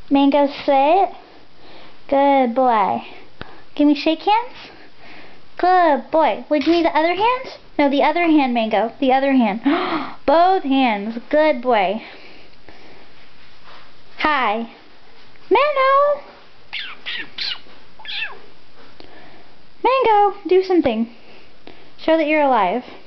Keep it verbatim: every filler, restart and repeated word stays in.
Mango, say it. Good boy. Can we shake hands? Good boy. Would you need the other hand? No, the other hand, Mango. The other hand. Both hands. Good boy. Hi. Mango! Mango, do something. Show that you're alive.